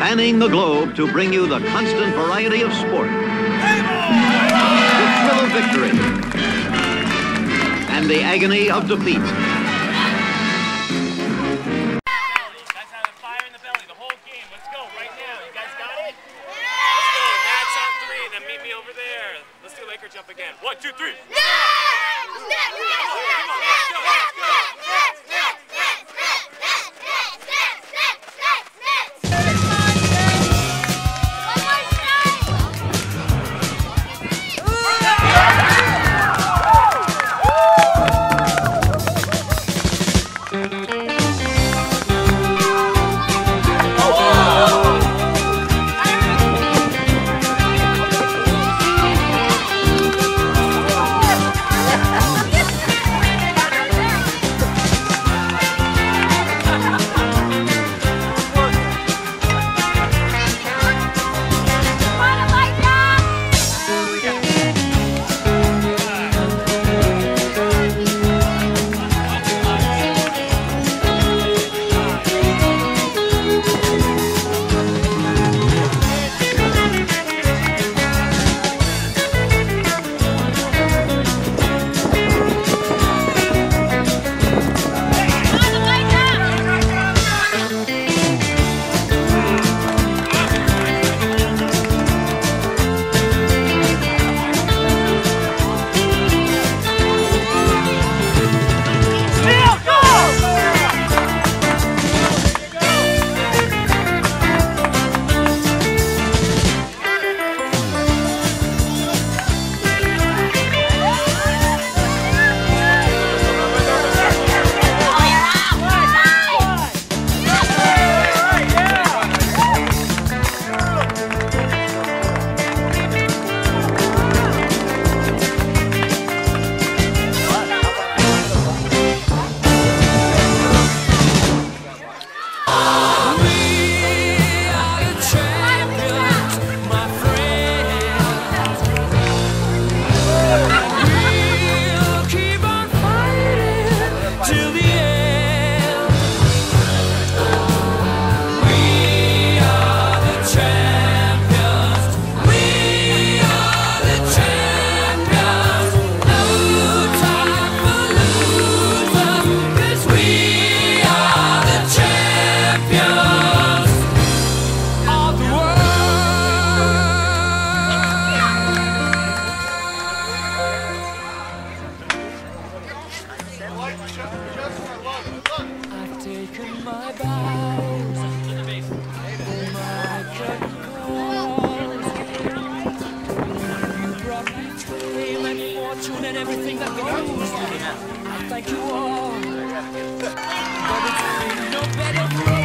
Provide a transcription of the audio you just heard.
spanning the globe to bring you the constant variety of sport, the thrill of victory, and the agony of defeat. Over there. Let's do Laker jump again. 1, 2, 3. I've taken my bows, my curtain calls. You brought me fame and fortune and everything that goes. I thank you all, but it's been no better.